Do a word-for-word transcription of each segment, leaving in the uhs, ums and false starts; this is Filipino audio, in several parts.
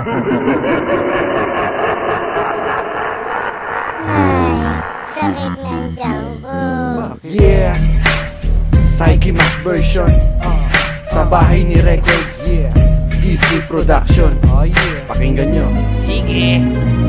sakit ng tiyan ko. Yeah, Psyche Mac version sa bahay ni Records. Yeah, D C Production. Oh yeah, pakinggan nyo. Sige.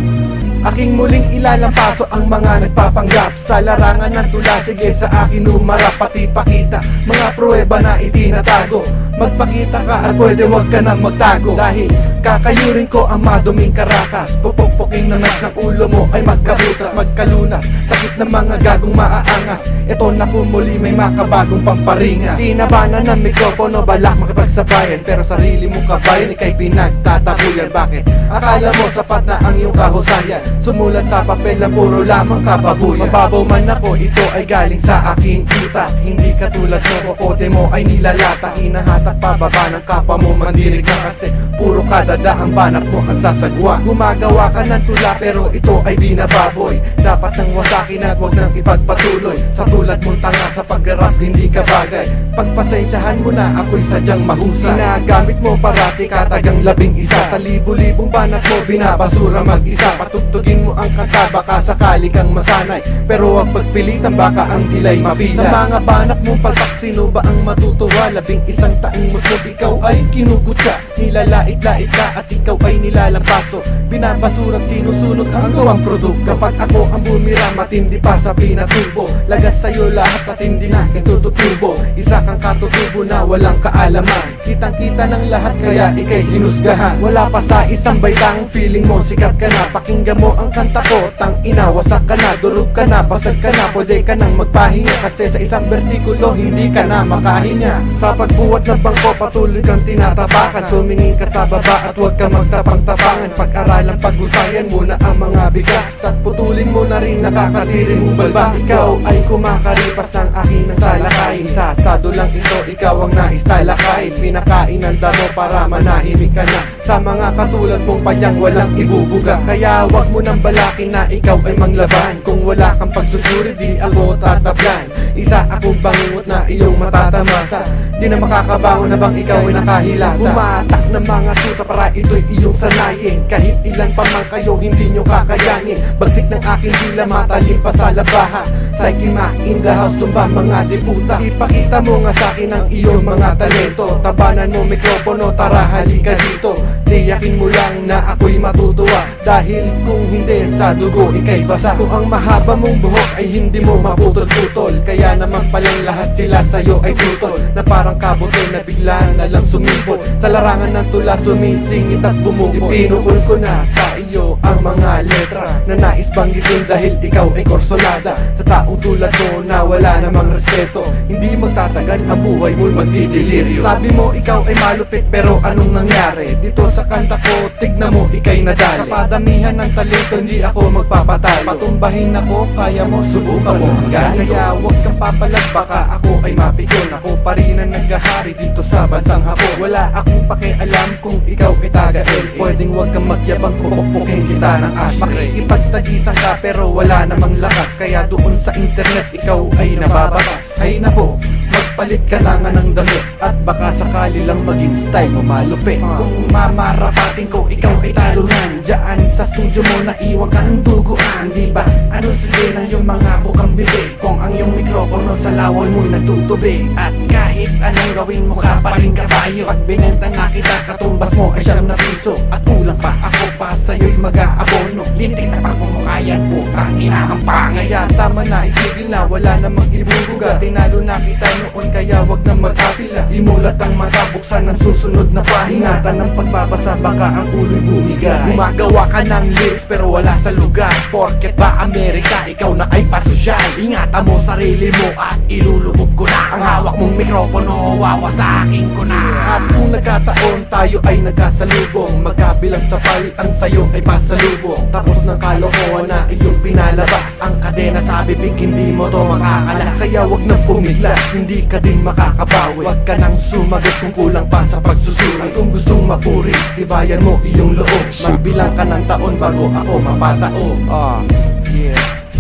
Aking muling ilalampaso ang mga nagpapanggap sa larangan ng tula. Sige sa akin umarap, pati pakita mga pruweba na itinatago. Magpakita ka at pwede wag ka nang magtago, dahil kakayurin ko ang maduming karakas. Pupukpukin na ng ulo mo ay magkabutas, magkalunas, sakit ng mga gagong maaangas. Ito na kumuli may makabagong pamparingas. Tinabanan ng mikropono, balak makipagsabayan, pero sarili mo kabayan, ikay pinagtatabuyan. Bakit? Akala mo sapat na ang iyong kahusayan, sumulat sa papel ang puro lamang kababuyan. Mababaw man ako, ito ay galing sa aking utak. Hindi katulad mo, kokote mo ay nilalata. Hinahatak pababa ng kapwa mo, mandirig na kasi puro kadada ang banat mo ang sasagwa. Gumagawa ka ng tula pero ito ay di nababoy. Dapat nang wasakin at wag nang ipagpatuloy. Sa tulad mong tanga sa pag-rap hindi ka bagay. Pagpasensyahan mo na ako'y sadyang mahusay. Ginagamit mo parati katagang labing isa. Sa libo-libong banat mo binabasura mag-isa. Patugtugin mo ang kanta baka sakali kang masanay, pero wag pagpilitan baka ang dilay mapila. Sa mga banat mong palpak sino ba ang matutuwa? Labing isang taing muslob ikaw ay kinukutsa. Nilalait-lait ka at ikaw ay nilalampaso. Binabasurat sinusunod ang gawang produkto. Kapag ako ang bumira matindi pa sa pinatubo. Lagas sa'yo lahat at hindi na kitututubo. Isa kang katutubo na walang kaalaman. Kitang-kita ng lahat kaya ikay hinusgahan. Wala pa sa isang baitang feeling mo sikat ka na. Pakinggan mo ang kanta ko, tang ina, wasak ka na, durog ka na, basag ka na. Pwede ka nang magpahinga kasi sa isang bertikulo hindi ka na makahinga. Sa pagbuhat ng bangko patuloy kang tinatapakan. Tumingin ka sa baba at huwag ka magtapang-tapangan. Pag-aralan pag-usayan mo na ang mga bigas at putulin mo na rin nakakatirin mo balbas. Ikaw ay kumakaripas ng aking nasalakayin. Sa sado lang ito, ikaw ang naistalakayin. Pinakain ng damo para manahimik ka na sa mga katulad mong panyang walang ibubuga. Kaya wag mo nang balakin na ikaw ay manglaban. Kung wala kang pagsusuri di ako tatablan. Isa akong bangungot na iyong matatamasa. Di na makakabangon na bang ikaw ay nakahilata. Bumatak ng mga tuta para ito'y iyong sanayin. Kahit ilan pa man kayo hindi nyo kakayanin. Bagsik ng aking dila matalim pa sa labaha. Psyche Mac in the house, tumba mga diputa. Ipakita mo nga sa'kin ang iyong mga talento. Tabanan mo mikropono, tara halika dito. Tiyakin mo lang na ako'y matutuwa, dahil kung hindi sa dugo ikay basa. Kung ang mahaba mong buhok ay hindi mo maputol-putol, kaya naman palang lahat sila sa'yo ay tutol. Na parang kabote na bigla na lang sumipot. Sa larangan ng tula sumisingit at bumukol. Ipinukol ko na sa iyo ang mga letra na nais banggitin dahil ikaw ay korsolada. Sa taong tulad mo na wala namang respeto, hindi magtatagal ang buhay mo'y magdidelirio. Sabi mo ikaw ay malupit pero anong nangyari? Dito sa kanta ko, tignan mo ikay nadali. Sa padamihan ng talento hindi ako magpapatalo. Patumbahin ako, kaya mo, subukan mo hanggang. Kaya huwag kang papalag baka ako ay mapikon. Ako pa rin ang naghahari dito sa bansang Hapon. Wala akong pakialam kung ikaw ay taga-L A. Pwedeng huwag kang magyabang, pupukpukin kita ng ashtray. Makikipagtagisan ka pero wala namang lakas, kaya doon sa internet ikaw ay nababakas. Ay nako, magpalit ka na nga ng damit at baka sakali lang maging style mo malupit. Kung mamarapatin ko ikaw ay talunan, diyan sa studio mo na iwan ka ng duguan. Diba? Ano sige na yung mga bukang bibig kung ang iyong mikropono sa lawol mo'y nagtutubig. At kahit anong gawin mo ka pa rin kabayo. Pag binenta na kita katumbas mo ay siyam na piso. At kulang pa ako pa sa'yo'y mag-aabono. Lintik na pagmumukhayan, putang ina ang pangay. Kaya tama na, itigil na, wala namang ibubuga. Tinalo na kita noon kaya wag na mag-apila. Imulat ang mata, buksan ang susunod na pahingatan ng pagbabasa baka ang ulo'y bumigay. Gumagawa ka ng lyrics pero wala sa lugar. Porket ba Amerika, ikaw na ay pasosyal. Ingatan mo sarili mo at ilulubog ko na ang hawak mong mikropono, wawasakin ko na. At kung nagkataon tayo ay nagkasalubong, magkabilang sa palit ang sayo ay pasalubong. Tapos ng kalokohan na iyong pinalabas, ang kadena sa bibig hindi mo to makakalas. Kaya wag na pumiglas, hindi ka din makakabawi. Wag ka nang sumagot kung kulang pa sa pagsusuri. Kung gustong mapuri, tibayan mo iyong loob. Magbilang ka ng taon bago ako mapatao. Ah, yeah,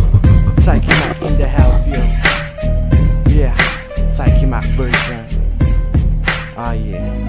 Psyche Mac in the house, yo. Yeah, Psyche Mac version. Ah, yeah.